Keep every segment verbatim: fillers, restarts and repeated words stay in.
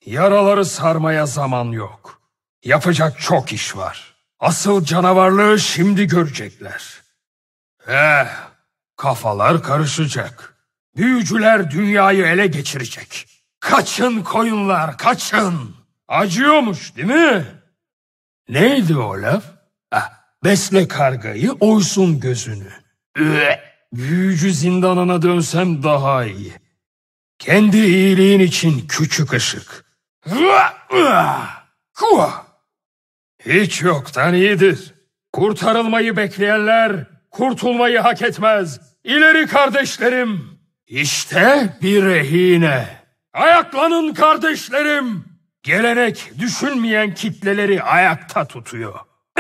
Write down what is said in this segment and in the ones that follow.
Yaraları sarmaya zaman yok. Yapacak çok iş var. Asıl canavarlığı şimdi görecekler. Eh, kafalar karışacak. Büyücüler dünyayı ele geçirecek. Kaçın koyunlar, kaçın. Acıyormuş değil mi? Neydi o laf? Ah, besle kargayı, oysun gözünü. Üe, büyücü zindanına dönsem daha iyi. Kendi iyiliğin için küçük ışık. Hiç yoktan iyidir. Kurtarılmayı bekleyenler kurtulmayı hak etmez. İleri kardeşlerim. İşte bir rehine. Ayaklanın kardeşlerim. Gelenek düşünmeyen kitleleri ayakta tutuyor.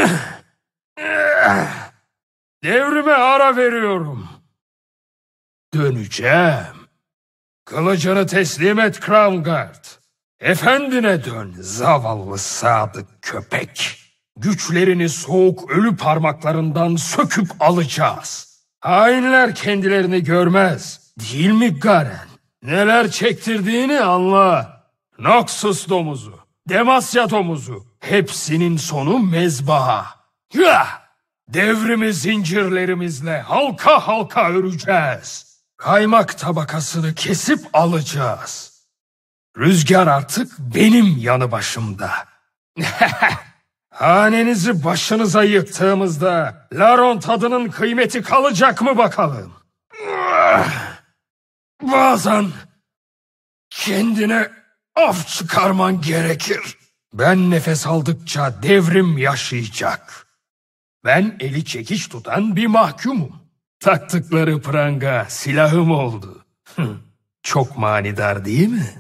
Devrime ara veriyorum. Döneceğim. Kılıcını teslim et Crown Guard. Efendine dön zavallı sadık köpek. Güçlerini soğuk ölü parmaklarından söküp alacağız. Hainler kendilerini görmez. Değil mi Garen? Neler çektirdiğini anla. Noxus domuzu, Demasya domuzu, hepsinin sonu mezbaha. Hıah! Devrimi zincirlerimizle halka halka öreceğiz. Kaymak tabakasını kesip alacağız. Rüzgar artık benim yanı başımda. Hanenizi başınıza yıktığımızda Laron tadının kıymeti kalacak mı bakalım? Bazen kendine af çıkarman gerekir. Ben nefes aldıkça devrim yaşayacak. Ben eli çekiç tutan bir mahkumum. Taktıkları pranga silahım oldu. Çok manidar değil mi?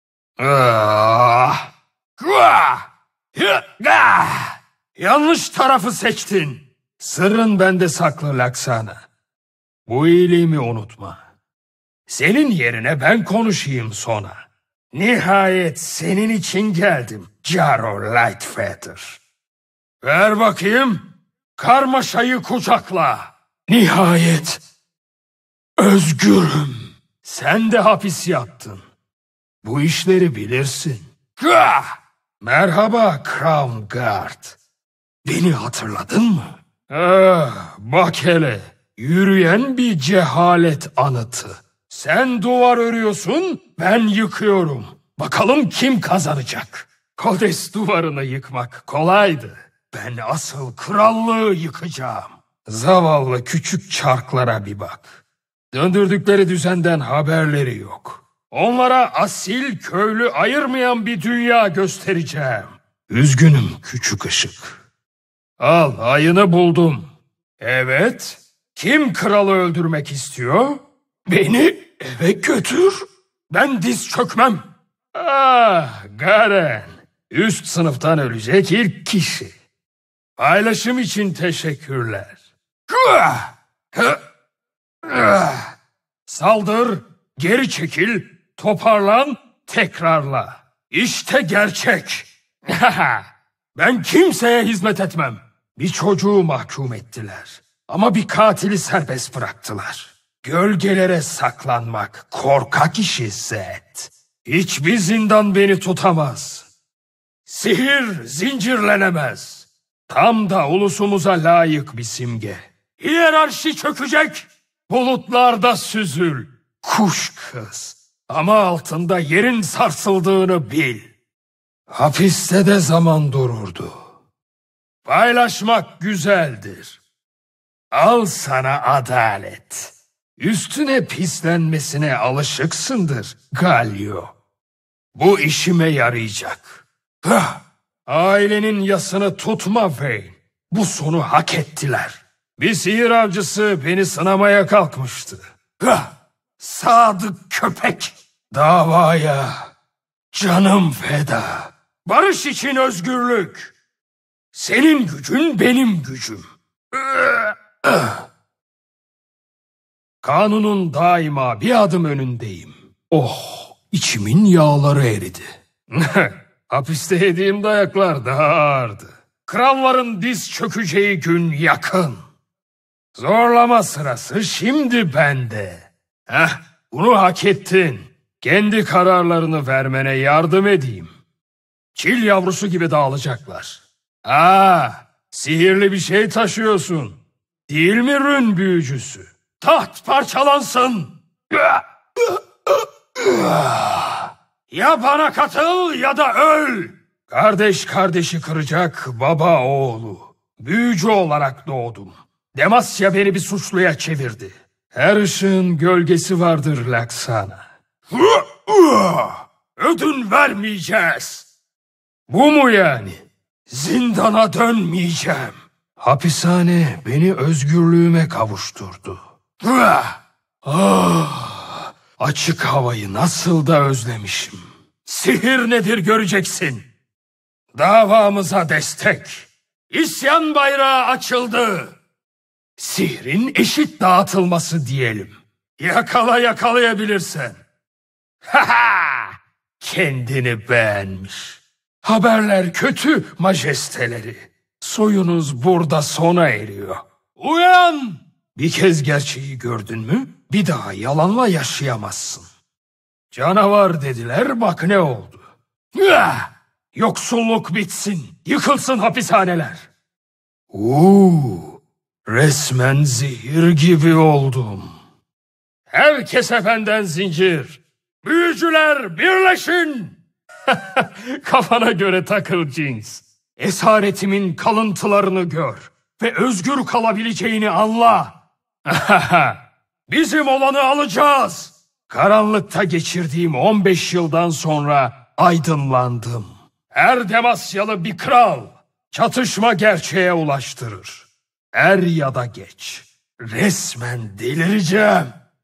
Ah! Ah! Ah! Yanlış tarafı seçtin. Sırrın bende saklı Laksana. Bu iyiliğimi unutma. Senin yerine ben konuşayım sonra. Nihayet senin için geldim Jaro Lightfeather. Ver bakayım. Karmaşayı kucakla. Nihayet özgürüm. Sen de hapis yattın. Bu işleri bilirsin. Gah! Merhaba Crown Guard. Beni hatırladın mı? Ah, bak hele. Yürüyen bir cehalet anıtı. Sen duvar örüyorsun, ben yıkıyorum. Bakalım kim kazanacak? Kodes duvarını yıkmak kolaydı. Ben asıl krallığı yıkacağım. Zavallı küçük çarklara bir bak. Döndürdükleri düzenden haberleri yok. Onlara asil köylü ayırmayan bir dünya göstereceğim. Üzgünüm küçük ışık. Al, ayını buldum. Evet, kim kralı öldürmek istiyor? Beni eve götür. Ben diz çökmem. Ah, Garen. Üst sınıftan ölecek ilk kişi. Paylaşım için teşekkürler. Saldır, geri çekil, toparlan, tekrarla. İşte gerçek. Ben kimseye hizmet etmem. Bir çocuğu mahkum ettiler. Ama bir katili serbest bıraktılar. Gölgelere saklanmak korkak işi Zed. Hiçbir zindan beni tutamaz. Sihir zincirlenemez. Tam da ulusumuza layık bir simge. Hiyerarşi çökecek. Bulutlarda süzül. Kuş kız. Ama altında yerin sarsıldığını bil. Hapiste de zaman dururdu. Paylaşmak güzeldir. Al sana adalet. Üstüne pislenmesine alışıksındır Galio. Bu işime yarayacak. Hah! Ailenin yasını tutma Vayne. Bu sonu hak ettiler. Bir sihir avcısı beni sınamaya kalkmıştı. Hah! Sadık köpek. Davaya canım feda. Barış için özgürlük. Senin gücün benim gücüm. Kanunun daima bir adım önündeyim. Oh, içimin yağları eridi. Hapiste yediğim dayaklar daha ağırdı. Kralların diz çökeceği gün yakın. Zorlama sırası şimdi bende. Heh, bunu hak ettin. Kendi kararlarını vermene yardım edeyim. Çil yavrusu gibi dağılacaklar. Aa, sihirli bir şey taşıyorsun. Değil mi rün büyücüsü? Taht parçalansın. Ya bana katıl ya da öl. Kardeş kardeşi kıracak baba oğlu. Büyücü olarak doğdum. Demasya beni bir suçluya çevirdi. Her ışığın gölgesi vardır Laksana. Ödün vermeyeceğiz. Bu mu yani? Zindana dönmeyeceğim. Hapishane beni özgürlüğüme kavuşturdu. Ah, açık havayı nasıl da özlemişim. Sihir nedir göreceksin. Davamıza destek. İsyan bayrağı açıldı. Sihrin eşit dağıtılması diyelim. Yakala yakalayabilirsen. Ha ha! Kendini beğenmiş. Haberler kötü majesteleri. Soyunuz burada sona eriyor. Uyan! Bir kez gerçeği gördün mü bir daha yalanla yaşayamazsın. Canavar dediler bak ne oldu. Üah! Yoksulluk bitsin, yıkılsın hapishaneler. Uuu, resmen zehir gibi oldum. Herkese benden zincir. Büyücüler birleşin. Kafana göre takıl Jinx. Esaretimin kalıntılarını gör ve özgür kalabileceğini anla. Bizim olanı alacağız. Karanlıkta geçirdiğim on beş yıldan sonra aydınlandım. Her Demasyalı bir kral. Çatışma gerçeğe ulaştırır. Er ya da geç. Resmen delireceğim.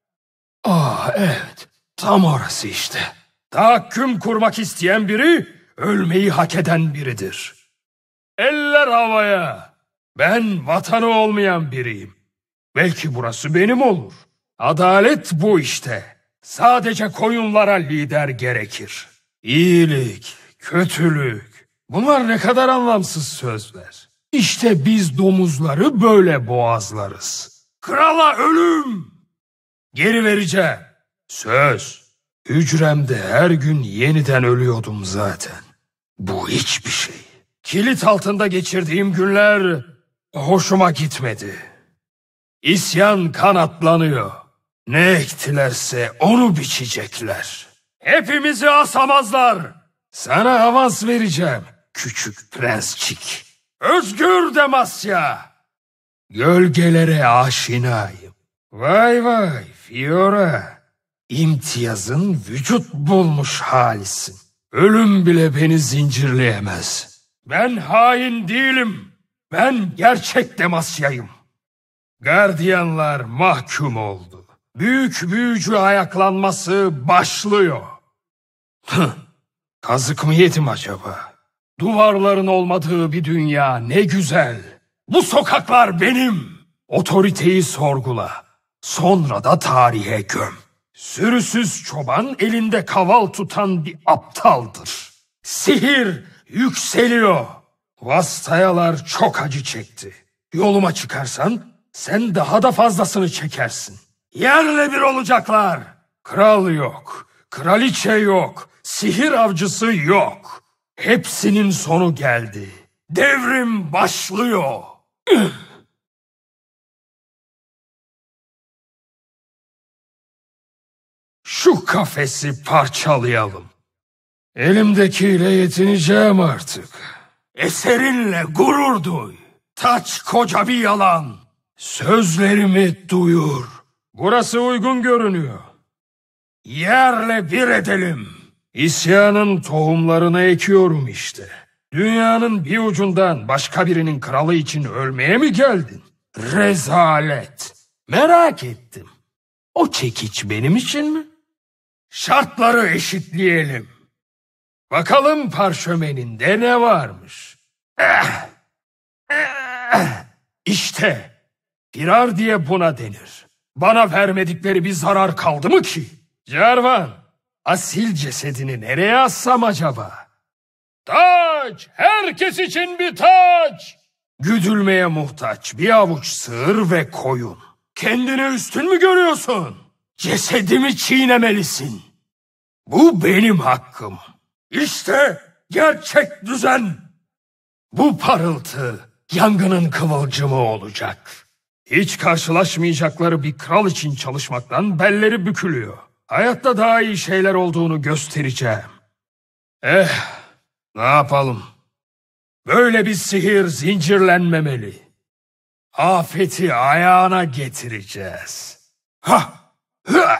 Ah evet, tam orası işte. Tahakküm kurmak isteyen biri, ölmeyi hak eden biridir. Eller havaya. Ben vatanı olmayan biriyim. Belki burası benim olur. Adalet bu işte. Sadece koyunlara lider gerekir. İyilik, kötülük. Bunlar ne kadar anlamsız sözler. İşte biz domuzları böyle boğazlarız. Krala ölüm. Geri vereceğim. Söz. Hücremde her gün yeniden ölüyordum zaten. Bu hiçbir şey. Kilit altında geçirdiğim günler hoşuma gitmedi. İsyan kanatlanıyor. Ne ektilerse onu biçecekler. Hepimizi asamazlar. Sana avans vereceğim küçük prensçik. Özgür Demasya. Gölgelere aşinayım. Vay vay Fiora. İmtiyazın vücut bulmuş halisin. Ölüm bile beni zincirleyemez. Ben hain değilim. Ben gerçek Demasya'yım. Gardiyanlar mahkum oldu. Büyük büyücü ayaklanması başlıyor. Hıh, kazık mı yedim acaba? Duvarların olmadığı bir dünya ne güzel. Bu sokaklar benim. Otoriteyi sorgula. Sonra da tarihe göm. Sürüsüz çoban elinde kaval tutan bir aptaldır. Sihir yükseliyor. Vastayalar çok acı çekti. Yoluma çıkarsan sen daha da fazlasını çekersin. Yerle bir olacaklar. Kral yok, kraliçe yok, sihir avcısı yok. Hepsinin sonu geldi. Devrim başlıyor. Şu kafesi parçalayalım. Elimdekiyle yetineceğim artık. Eserinle gurur duy. Taç koca bir yalan. Sözlerimi duyur. Burası uygun görünüyor. Yerle bir edelim. İsyanın tohumlarını ekiyorum işte. Dünyanın bir ucundan başka birinin kralı için ölmeye mi geldin? Rezalet. Merak ettim. O çekiç benim için mi? Şartları eşitleyelim. Bakalım parşömeninde ne varmış? Eh, eh, işte firar diye buna denir. Bana vermedikleri bir zarar kaldı mı ki? Cervan, asil cesedini nereye assam acaba? Taç, herkes için bir taç. Güdülmeye muhtaç bir avuç sığır ve koyun. Kendini üstün mü görüyorsun? Cesedimi çiğnemelisin. Bu benim hakkım. İşte gerçek düzen. Bu parıltı yangının kıvılcımı olacak. Hiç karşılaşmayacakları bir kral için çalışmaktan belleri bükülüyor. Hayatta daha iyi şeyler olduğunu göstereceğim. Eh, ne yapalım? Böyle bir sihir zincirlenmemeli. Afeti ayağına getireceğiz. Ha! Ha!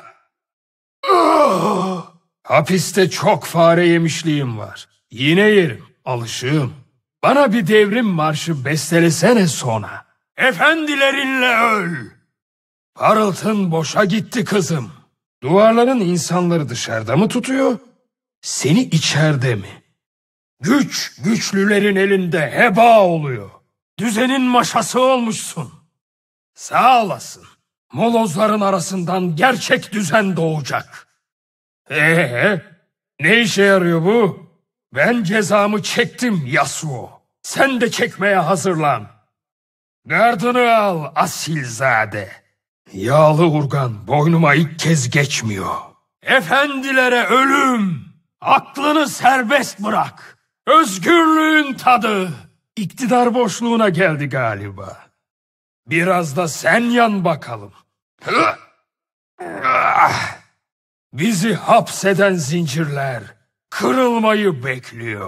Ah! Hapiste çok fare yemişliğim var. Yine yerim, alışığım. Bana bir devrim marşı bestelesene sona. Efendilerinle öl. Parıltın boşa gitti kızım. Duvarların insanları dışarıda mı tutuyor? Seni içeride mi? Güç güçlülerin elinde heba oluyor. Düzenin maşası olmuşsun. Sağ olasın. Molozların arasından gerçek düzen doğacak. Ee, ne işe yarıyor bu? Ben cezamı çektim Yasuo. Sen de çekmeye hazırlan. Gardını al asilzade. Yağlı urgan boynuma ilk kez geçmiyor. Efendilere ölüm. Aklını serbest bırak. Özgürlüğün tadı. İktidar boşluğuna geldi galiba. Biraz da sen yan bakalım. Bizi hapseden zincirler kırılmayı bekliyor.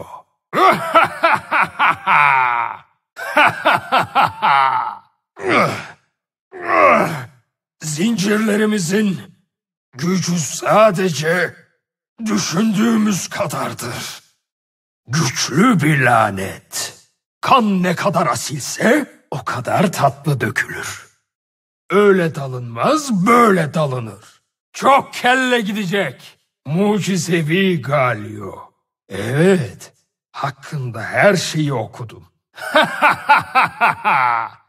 Zincirlerimizin gücü sadece düşündüğümüz kadardır. Güçlü bir lanet. Kan ne kadar asilse o kadar tatlı dökülür. Öyle dalınmaz, böyle dalınır. Çok kelle gidecek. Mucizevi Galio. Evet, hakkında her şeyi okudum.